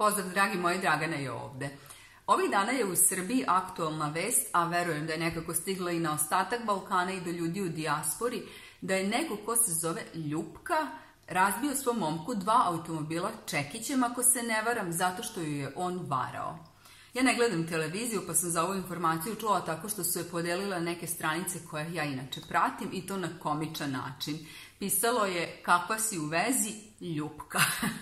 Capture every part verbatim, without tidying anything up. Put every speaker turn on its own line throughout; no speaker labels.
Pozdrav dragi moji, Dragana je ovde. Ovih dana je u Srbiji aktualna vest, a verujem da je nekako stigla i na ostatak Balkana i do ljudi u dijaspori, da je neko ko se zove Ljupka razbio svom momku dva automobila čekićem, ako se ne varam, zato što ju je on varao. Ja ne gledam televiziju, pa sam za ovu informaciju čula tako što su je podelila neke stranice koje ja inače pratim, i to na komičan način. Pisalo je kakva si u vezi, Ljupka.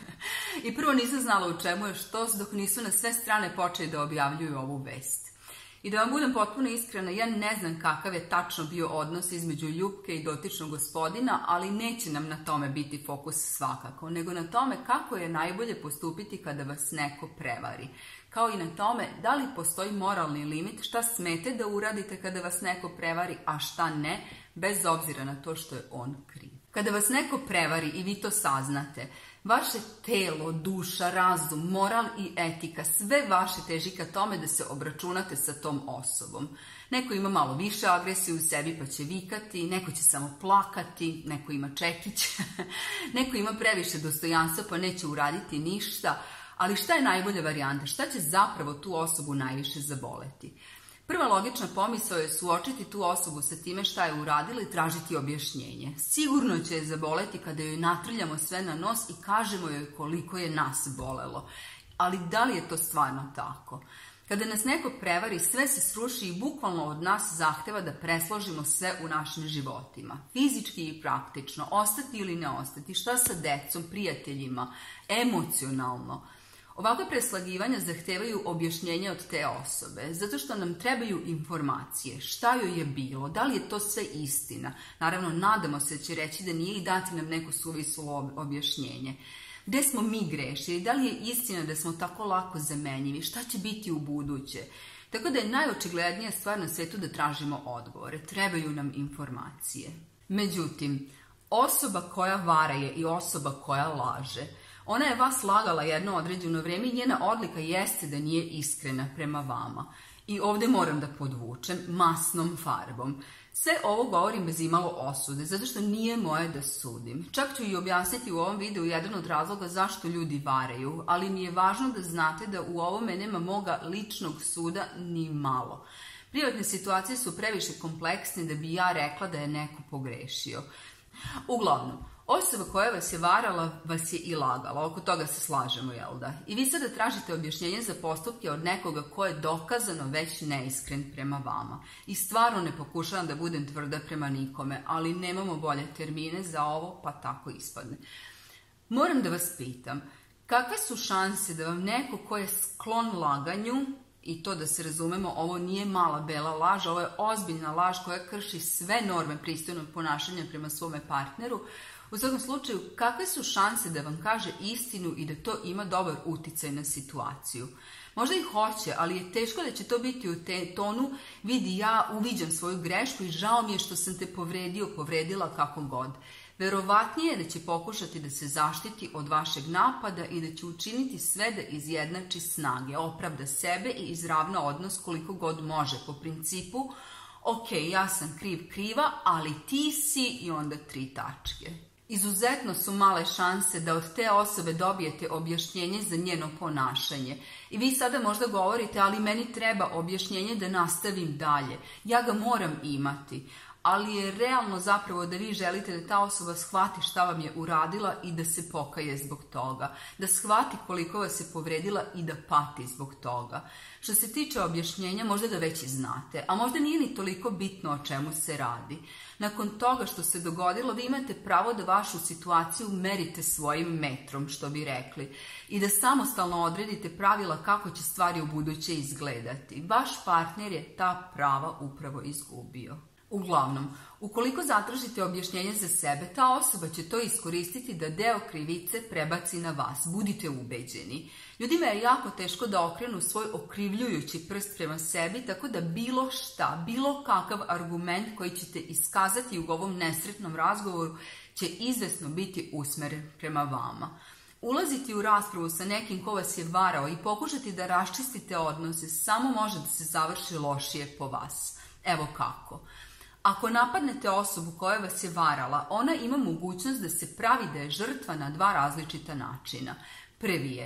I prvo nisam znala u čemu je štos, dok nisu na sve strane počeli da objavljuju ovu vest. I da vam budem potpuno iskrena, ja ne znam kakav je tačno bio odnos između Ljupke i dotičnog gospodina, ali neće nam na tome biti fokus svakako, nego na tome kako je najbolje postupiti kada vas neko prevari. Kao i na tome da li postoji moralni limit, šta smete da uradite kada vas neko prevari, a šta ne, bez obzira na to što je on kriv. Kada vas neko prevari i vi to saznate, vaše telo, duša, razum, moral i etika, sve vaše teži ka tome da se obračunate sa tom osobom. Neko ima malo više agresije u sebi pa će vikati, neko će samo plakati, neko ima čekić, neko ima previše dostojanstva pa neće uraditi ništa, ali šta je najbolja varijanta? Šta će zapravo tu osobu najviše zaboleti? Prva logična pomisao je suočiti tu osobu sa time šta je uradila i tražiti objašnjenje. Sigurno će je zaboleti kada joj natrljamo sve na nos i kažemo joj koliko je nas bolelo. Ali da li je to stvarno tako? Kada nas neko prevari, sve se sruši i bukvalno od nas zahteva da presložimo sve u našim životima. Fizički i praktično, ostati ili ne ostati, šta sa decom, prijateljima, emocionalno. Ovakve preslagivanja zahtevaju objašnjenje od te osobe, zato što nam trebaju informacije, šta joj je bilo, da li je to sve istina. Naravno, nadamo se da će reći da nije i dati nam neko suvislo objašnjenje. Gde smo mi grešili, da li je istina da smo tako lako zamenjivi, šta će biti u buduće. Tako da je najočiglednija stvar na svetu da tražimo odgovore, trebaju nam informacije. Međutim, osoba koja vara je i osoba koja laže. Ona je vas lagala jedno određeno vreme i njena odlika jeste da nije iskrena prema vama. I ovde moram da podvučem masnom farbom. Sve ovo govorim bez imalo osude, zato što nije moje da sudim. Čak ću i objasniti u ovom videu jedan od razloga zašto ljudi varaju, ali mi je važno da znate da u ovome nema moga ličnog suda ni malo. Privatne situacije su previše kompleksne da bi ja rekla da je neko pogrešio. Uglavnom, osoba koja vas je varala vas je i lagala, oko toga se slažemo, jel da? I vi sada tražite objašnjenje za postupke od nekoga ko je dokazano već neiskren prema vama. I stvarno ne pokušavam da budem tvrda prema nikome, ali nemamo bolje termine za ovo, pa tako ispadne. Moram da vas pitam, kakve su šanse da vam neko ko je sklon laganju, i to da se razumemo, ovo nije mala bela laž, ovo je ozbiljna laž koja krši sve norme pristojnog ponašanja prema svome partneru. U svakom slučaju, kakve su šanse da vam kaže istinu i da to ima dobar uticaj na situaciju? Možda i hoće, ali je teško da će to biti u te tonu, vidi, ja uviđam svoju grešku i žao mi je što sam te povredio, povredila, kako god. Verovatnije je da će pokušati da se zaštiti od vašeg napada i da će učiniti sve da izjednači snage, opravda sebe i izravna odnos koliko god može, po principu ok, ja sam kriv kriva, ali ti si, i onda tri tačke. Izuzetno su male šanse da od te osobe dobijete objašnjenje za njeno ponašanje. I vi sada možda govorite, ali meni treba objašnjenje da nastavim dalje. Ja ga moram imati. Ali je realno zapravo da vi želite da ta osoba shvati šta vam je uradila i da se pokaje zbog toga. Da shvati koliko vas je povredila i da pati zbog toga. Što se tiče objašnjenja, možda da već i znate, a možda nije ni toliko bitno o čemu se radi. Nakon toga što se dogodilo, vi imate pravo da vašu situaciju merite svojim metrom, što bi rekli, i da samostalno odredite pravila kako će stvari u buduće izgledati. Vaš partner je ta prava upravo izgubio. Uglavnom, ukoliko zatražite objašnjenje za sebe, ta osoba će to iskoristiti da deo krivice prebaci na vas. Budite ubeđeni. Ljudima je jako teško da okrenu svoj okrivljujući prst prema sebi, tako da bilo šta, bilo kakav argument koji ćete iskazati u ovom nesretnom razgovoru će izvesno biti usmeren prema vama. Ulaziti u raspravu sa nekim ko vas je varao i pokušati da raščistite odnose samo može da se završi lošije po vas. Evo kako. Ako napadnete osobu koja vas je varala, ona ima mogućnost da se pravi da je žrtva na dva različita načina. Prvi je,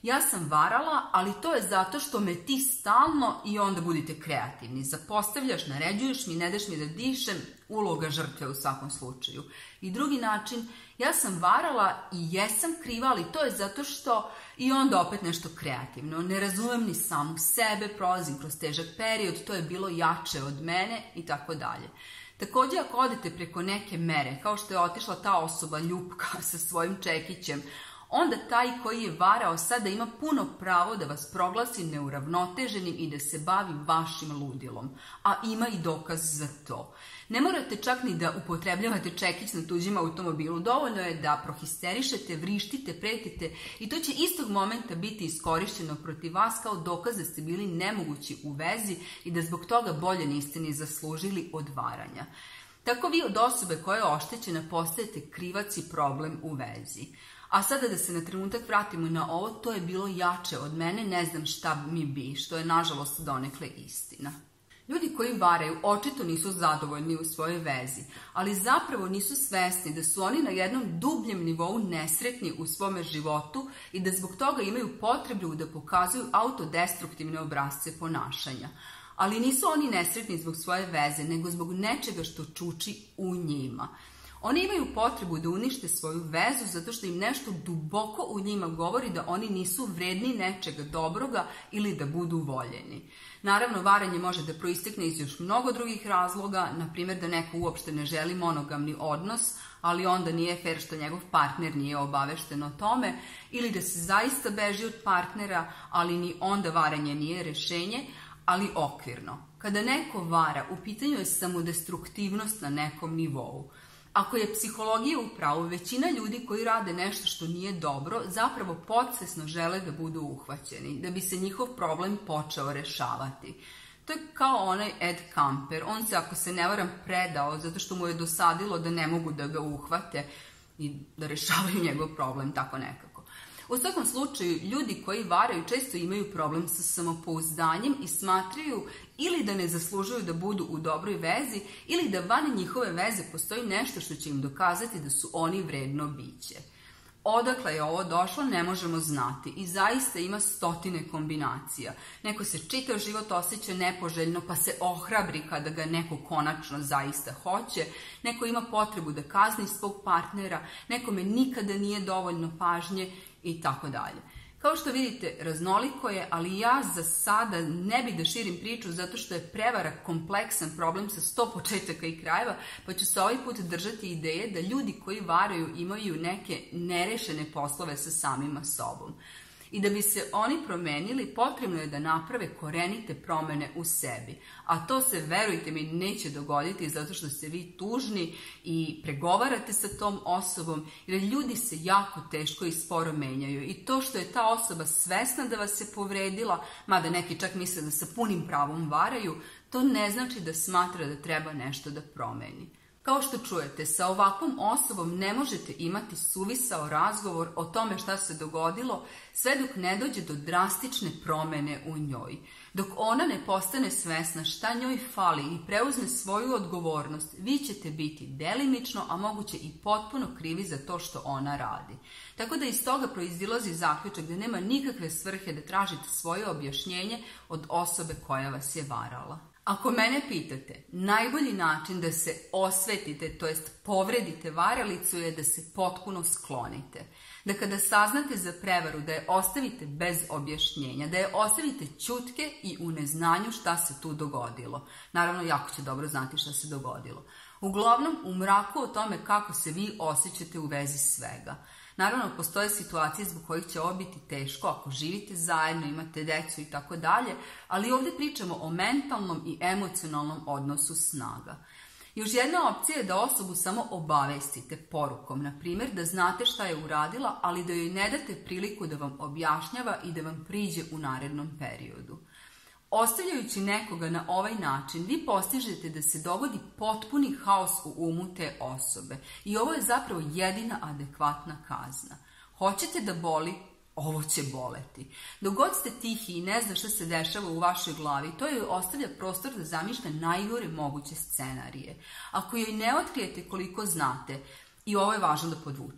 ja sam varala, ali to je zato što me ti stalno i onda budite kreativni. Zapostavljaš, naređuješ mi, ne daš mi da dišem, uloga žrtve u svakom slučaju. I drugi način, ja sam varala i jesam kriva, ali to je zato što i onda opet nešto kreativno. Ne razumem ni samu sebe, prolazim kroz težak period, to je bilo jače od mene i tako dalje. Također, ako odete preko neke mere, kao što je otišla ta osoba ljupka sa svojim čekićem, onda taj koji je varao sada ima puno pravo da vas proglasi neuravnoteženim i da se bavi vašim ludilom, a ima i dokaz za to. Ne morate čak ni da upotrebljavate čekić na tuđim automobilu, dovoljno je da prohisterišete, vrištite, pretite i to će istog momenta biti iskorišćeno protiv vas kao dokaz da ste bili nemogući u vezi i da zbog toga bolje niste ni zaslužili od varanja. Tako vi od osobe koja je oštećena postajete krivac i problem u vezi. A sada da se na trenutak vratimo na ovo, to je bilo jače od mene, ne znam šta mi bi, što je nažalost donekle istina. Ljudi koji varaju očito nisu zadovoljni u svojoj vezi, ali zapravo nisu svesni da su oni na jednom dubljem nivou nesretni u svome životu i da zbog toga imaju potrebu da pokazuju autodestruktivne obrasce ponašanja. Ali nisu oni nesretni zbog svoje veze, nego zbog nečega što čuči u njima. Oni imaju potrebu da unište svoju vezu zato što im nešto duboko u njima govori da oni nisu vredni nečega dobroga ili da budu voljeni. Naravno, varanje može da proistekne iz još mnogo drugih razloga, na primjer da neko uopšte ne želi monogamni odnos, ali onda nije fer što njegov partner nije obavešten o tome, ili da se zaista beži od partnera, ali ni onda varanje nije rešenje, ali okvirno. Kada neko vara, u pitanju je samodestruktivnost na nekom nivou. Ako je psihologija u pravu, većina ljudi koji rade nešto što nije dobro, zapravo podsvesno žele da budu uhvaćeni, da bi se njihov problem počeo rešavati. To je kao onaj Ed Kemper. On se, ako se ne varam, predao zato što mu je dosadilo da ne mogu da ga uhvate i da rešavaju njegov problem, tako nekako. U svakom slučaju, ljudi koji varaju često imaju problem sa samopouzdanjem i smatraju ili da ne zaslužuju da budu u dobroj vezi ili da van njihove veze postoji nešto što će im dokazati da su oni vredno biće. Odakle je ovo došlo ne možemo znati i zaista ima stotine kombinacija. Neko se čitav život osjeća nepoželjno pa se ohrabri kada ga neko konačno zaista hoće, neko ima potrebu da kazni svog partnera, nekome nikada nije dovoljno pažnje i tako dalje. Kao što vidite, raznoliko je, ali ja za sada ne bih da širim priču zato što je prevara kompleksan problem sa sto početaka i krajeva, pa ću se ovaj put držati ideje da ljudi koji varaju imaju neke nerešene poslove sa samima sobom. I da bi se oni promenili, potrebno je da naprave korenite promene u sebi. A to se, verujte mi, neće dogoditi zato što ste vi tužni i pregovarate sa tom osobom, jer ljudi se jako teško i sporo menjaju. I to što je ta osoba svesna da vas je povredila, mada neki čak misle da sa punim pravom varaju, to ne znači da smatra da treba nešto da promeni. Kao što čujete, sa ovakvom osobom ne možete imati suvisao razgovor o tome šta se dogodilo sve dok ne dođe do drastične promene u njoj. Dok ona ne postane svesna šta njoj fali i preuzme svoju odgovornost, vi ćete biti delimično, a moguće i potpuno krivi za to što ona radi. Tako da iz toga proizilazi zaključak da nema nikakve svrhe da tražite svoje objašnjenje od osobe koja vas je varala. Ako mene pitate, najbolji način da se osvetite, to jest povredite varalicu je da se potpuno sklonite. Da kada saznate za prevaru, da je ostavite bez objašnjenja, da je ostavite ćutke i u neznanju šta se tu dogodilo. Naravno, jako će dobro znati šta se dogodilo. Uglavnom, u mraku o tome kako se vi osjećate u vezi svega. Naravno, postoje situacije zbog kojih će ovo biti teško ako živite zajedno, imate decu i tako dalje, ali ovdje pričamo o mentalnom i emocionalnom odnosu snaga. Još jedna opcija je da osobu samo obavestite porukom, na primjer da znate šta je uradila, ali da joj ne date priliku da vam objašnjava i da vam priđe u narednom periodu. Ostavljajući nekoga na ovaj način, vi postižete da se dogodi potpuni haos u umu te osobe i ovo je zapravo jedina adekvatna kazna. Hoćete da boli? Ovo će boleti. Dok god ste tihi i ne zna šta se dešava u vašoj glavi, to joj ostavlja prostor da zamišlja najgore moguće scenarije. Ako joj ne otkrijete koliko znate, i ovo je važno da podvučem,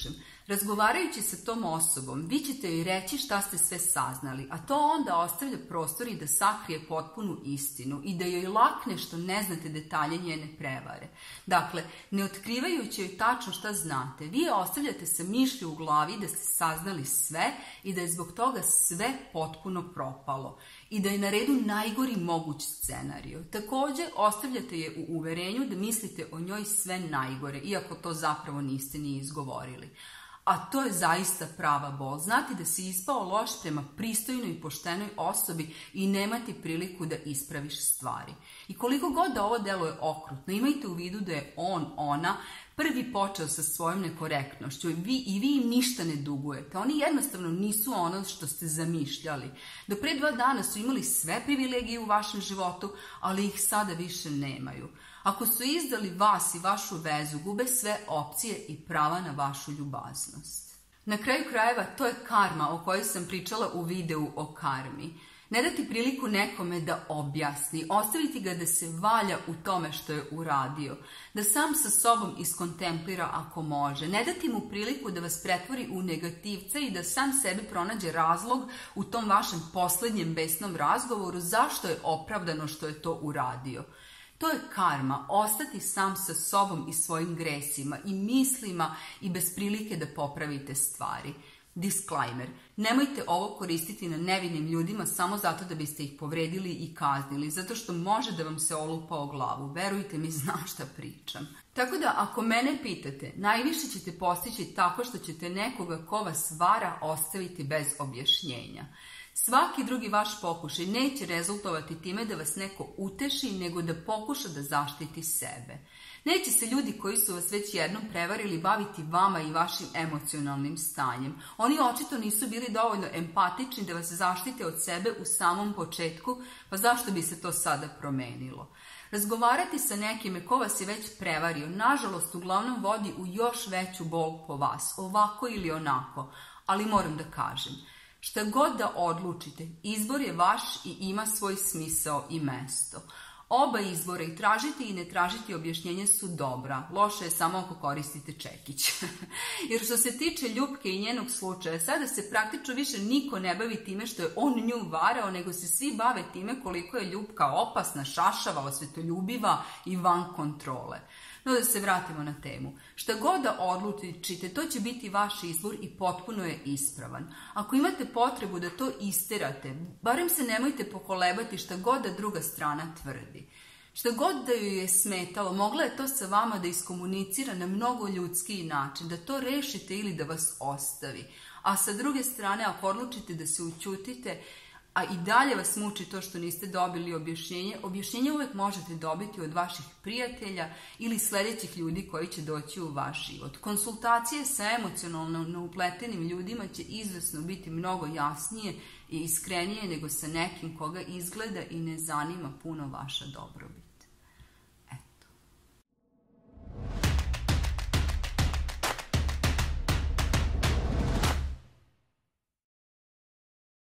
Razgovarajući sa tom osobom, vi ćete joj reći šta ste sve saznali, a to onda ostavlja prostor i da sakrije potpunu istinu i da joj lakne što ne znate detalje njene prevare. Dakle, ne otkrivajući joj tačno šta znate, vi je ostavljate sa mišlju u glavi da ste saznali sve i da je zbog toga sve potpuno propalo i da je na redu najgori moguć scenario. Također, ostavljate je u uverenju da mislite o njoj sve najgore, iako to zapravo niste ni izgovorili. A to je zaista prava bol. Znati da si ispao loš prema pristojnoj i poštenoj osobi i nemati priliku da ispraviš stvari. I koliko god da ovo deluje okrutno, imajte u vidu da je on, ona, prvi počeo sa svojom nekorektnošću i vi, i vi im ništa ne dugujete. Oni jednostavno nisu ono što ste zamišljali. Do pre dva dana su imali sve privilegije u vašem životu, ali ih sada više nemaju. Ako su izdali vas i vašu vezu, gube sve opcije i prava na vašu ljubaznost. Na kraju krajeva, to je karma o kojoj sam pričala u videu o karmi. Ne dati priliku nekome da objasni, ostaviti ga da se valja u tome što je uradio, da sam sa sobom iskontemplira ako može, ne dati mu priliku da vas pretvori u negativca i da sam sebi pronađe razlog u tom vašem posljednjem besnom razgovoru zašto je opravdano što je to uradio. To je karma, ostati sam sa sobom i svojim gresima i mislima i bez prilike da popravite stvari. Disclaimer, nemojte ovo koristiti na nevinim ljudima samo zato da biste ih povredili i kaznili, zato što može da vam se olupa o glavu. Verujte mi, znam šta pričam. Tako da, ako mene pitate, najviše ćete postići tako što ćete nekoga ko vas vara ostaviti bez objašnjenja. Svaki drugi vaš pokušaj neće rezultovati time da vas neko uteši, nego da pokuša da zaštiti sebe. Neće se ljudi koji su vas već jednom prevarili baviti vama i vašim emocionalnim stanjem. Oni očito nisu bili dovoljno empatični da vas zaštite od sebe u samom početku, pa zašto bi se to sada promenilo? Razgovarati sa nekime ko vas je već prevario, nažalost, uglavnom vodi u još veću bol po vas, ovako ili onako, ali moram da kažem, šta god da odlučite, izbor je vaš i ima svoj smisao i mesto. Oba izbora, i tražiti i ne tražiti objašnjenje, su dobra. Loše je samo ako koristite čekić. Jer što se tiče Ljupke i njenog slučaja, sada se praktično više niko ne bavi time što je on nju varao, nego se svi bave time koliko je Ljupka opasna, šašava, osvetoljubiva i van kontrole. No da se vratimo na temu. Šta god da odlučite, to će biti vaš izbor i potpuno je ispravan. Ako imate potrebu da to isterate, barem se nemojte pokolebati šta god da druga strana tvrdi. Šta god da joj je smetalo, mogla je to sa vama da iskomunicira na mnogo ljudskiji način, da to rešite ili da vas ostavi. A sa druge strane, ako odlučite da se ućutite, a i dalje vas muči to što niste dobili objašnjenje, objašnjenje uvek možete dobiti od vaših prijatelja ili sljedećih ljudi koji će doći u vaš život. Konsultacije sa emocionalno neupletenim ljudima će izvesno biti mnogo jasnije i iskrenije nego sa nekim koga izgleda i ne zanima puno vaša dobrobit.